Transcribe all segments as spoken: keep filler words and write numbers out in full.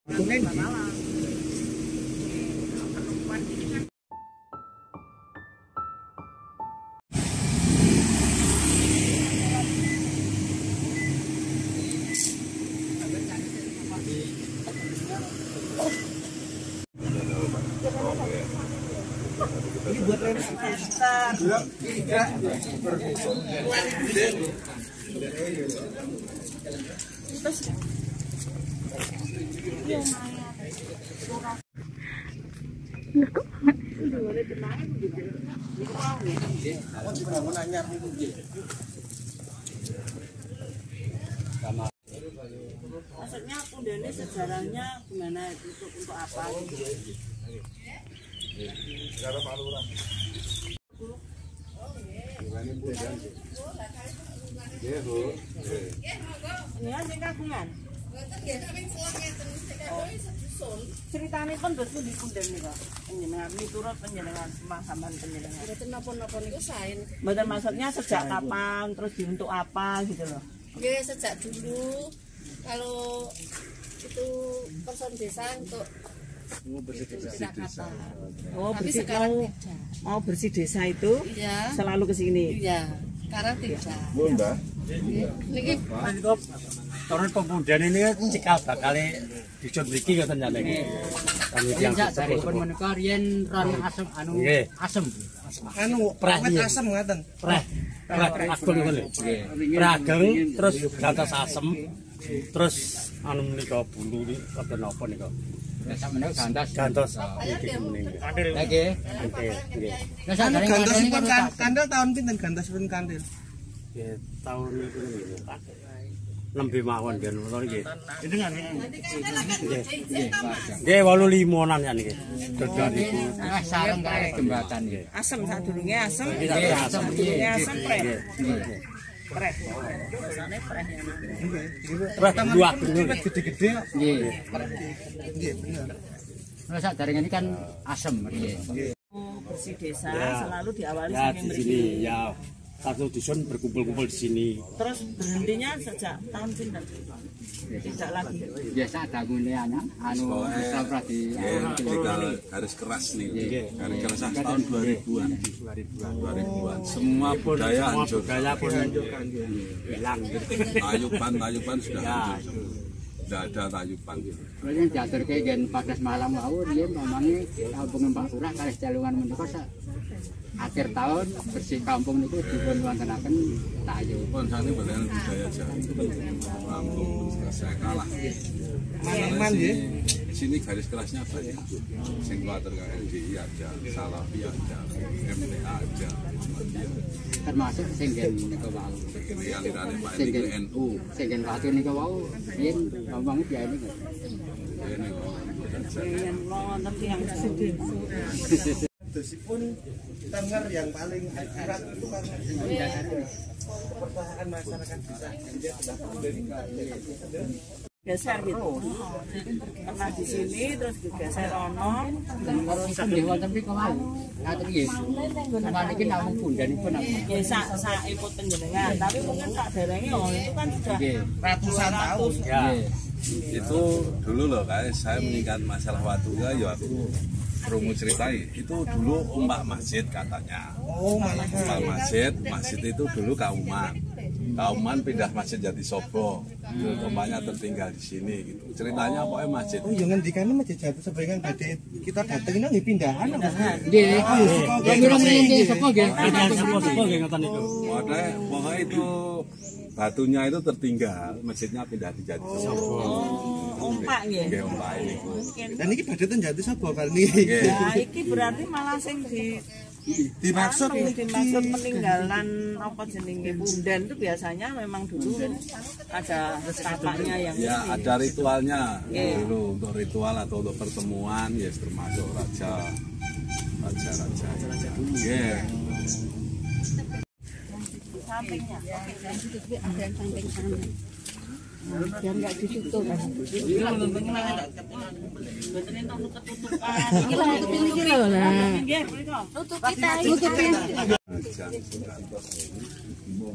Ini buat restoran. Tiga. Terus. Maksudnya Pundene sejarahnya gimana itu untuk, untuk apa gitu? Sejarah Pak Lurah. Ini kan kagungan. Ceritanya pun terus di Punden nih kok. Penjenengan miturut penjenengan pemahaman penjenengan. Mboten napa-napa niku saen. Mboten maksudnya sejak kapan terus diuntuk apa gitu loh. Nggih, sejak dulu kalau itu person desa untuk Oh, bersih desa. Oh, tapi bersih sekarang mau, tidak. mau bersih desa itu Iya. selalu ke sini. Iya, sekarang tidak. Bu, Mbak. Niki Turun pemuda ini kan cikal bakal dicut mriki ngoten ya niki. Kami tiyang saderipun menika riyen ron asem anu asem. Anu preh asem ngaten. Preh. Preh ageng ngoten lho. Preh ageng terus gantos asem. Terus anu menika bulu iki wonten napa nika? Sak menika gantos. Gantos iki menika. Nggih. Nggih. Nggih. Lah sadare gantosipun kandel tahun pinten gantosipun kandel? Nggih, taun niku niku. Nembe mawon nggih ngono nggih. Jenengan nggih. Nggih wolu limonan ya niki. Dodol niku. Ah sareng kalih jembatan nggih. Asem sadurunge asem. Nggih, asem Sadurunge asem preh. Nggih. Preh. Biasane preh ya. Preh dua Gede-gede. Nggih. Nggih, bener. Lah sadare ini kan asem nggih. Bersih desa Ya. selalu diawali Ya saking di mriki. sini ya. Satu dusun berkumpul-kumpul di sini. Terus berhentinya sejak tahun pinten? Tidak lagi. Biasa dagune ana anu bisa pradi Tinggal garis keras nih. Garis keras tahun dua ribuan. dua ribuan. Semua budaya hancur. Budaya pun hilang. Tayuban-tayuban sudah hancur. Tidak ada tayuban. Kalau diaturke gen padas malam wau riyen mamane kampung Pak Lurah kalih calungan menika akhir tahun bersih kampung niku dipun wontenaken tayu. Pun sane budaya budaya Jawa. Kampung saya kalah. Man-man nggih. Di sini garis kerasnya banyak. Sing kuatir K N D I aja, Salafi aja, M T A aja, Muhammadiyah. Termasuk sing gen niku wau. Ini alirannya Pak ini ke N U. Sing gen Fatur niku wau riyen ngomong biaya niku. Ini Yang wonten tiyang sedih. Dosipun tenger yang paling akurat itu karena pertahanan masyarakat desa. Dia sudah dari Geser gitu. Pernah di sini terus digeser ono. Terus nggih wonten mriku wau. Ngaten nggih. Sampeyan iki namung pundanipun apa? Ya sak sak ikut penjenengan, tapi mungkin tak derenge oh itu kan sudah ratusan tahun. Ya. itu dulu loh guys, saya meningkat masalah watunya ya aku perlu ceritain. Itu dulu ombak masjid katanya. Oh, Ombak masjid, masjid itu dulu Kauman. Kauman pindah masjid Jatisobo. Ombaknya tertinggal di sini gitu. Ceritanya pokoknya masjid. Oh, yang ngendikane masjid Jati sebagian badhe kita datengin nggih pindahan apa? Nggih. Nggih, sapa nggih? Sepo-sepo nggih ngoten niku. Pokoknya, pokoknya itu batunya itu tertinggal, masjidnya pindah di Jatisobo. Oh, ompak nggih. Nggih, ombak ini. Dan iki badhe ten Jatisobo kali niki. Ya iki berarti malah sing di Dimaksud anu, niki dimaksud peninggalan apa jenenge Punden itu biasanya memang dulu ada tapaknya yang Ya ini. ada ritualnya Iya. dulu untuk ritual atau untuk pertemuan ya termasuk raja raja raja raja dulu ya. Sampingnya. ada yang samping sana. Biar nggak ditutup. Betul itu ketutupan. Iki lho tutup iki lho lah. Nggih, mriko. Tutup kita tutupin. Raja Sukantos ini.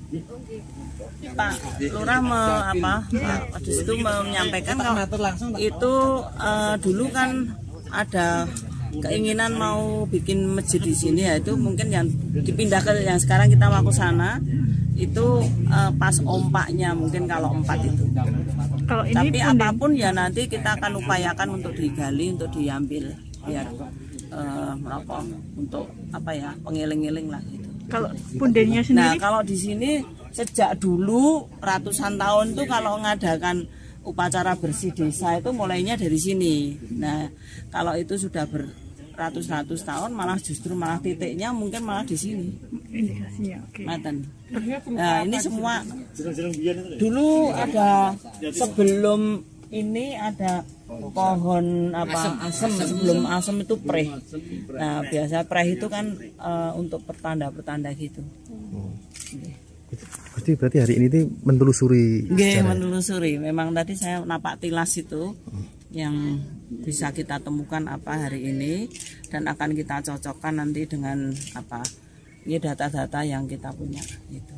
Pak Lurah me, apa Pak Kadis itu menyampaikan kalau itu uh, dulu kan ada keinginan mau bikin masjid di sini, ya itu mungkin yang dipindah ke yang sekarang kita mau ke sana itu uh, pas ompaknya mungkin kalau empat itu. Kalau ini tapi apapun ya nanti kita akan upayakan untuk digali, untuk diambil biar uh, apa untuk apa ya pengiling-iling lah gitu. Kalau pundennya sendiri? Nah kalau di sini sejak dulu ratusan tahun tuh kalau mengadakan upacara bersih desa itu mulainya dari sini. Nah kalau itu sudah beratus-ratus tahun malah justru malah titiknya mungkin malah di sini. Indikasinya, oke. Okay. Nah ini semua dulu ada sebelum ini ada pohon apa asem, sebelum asem itu preh. Nah biasa preh itu kan uh, untuk pertanda-pertanda gitu. Berarti berarti hari ini tuh menelusuri. Nggih, menelusuri. Memang tadi saya napak tilas itu yang bisa kita temukan apa hari ini dan akan kita cocokkan nanti dengan apa ini data-data yang kita punya gitu.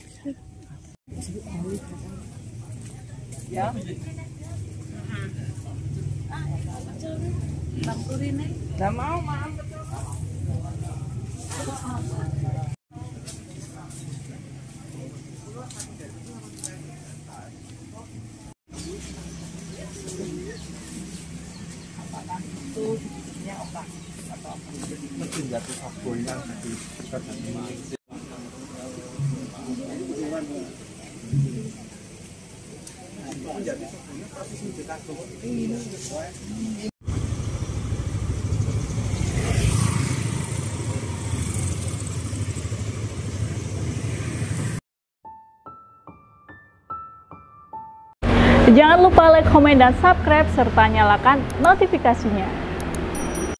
Ya. Nggak mau, maaf. Apakah itu sebetulnya otak atau apa? Mesin jatuh sabun yang di Jangan lupa like, komen, dan subscribe serta nyalakan notifikasinya.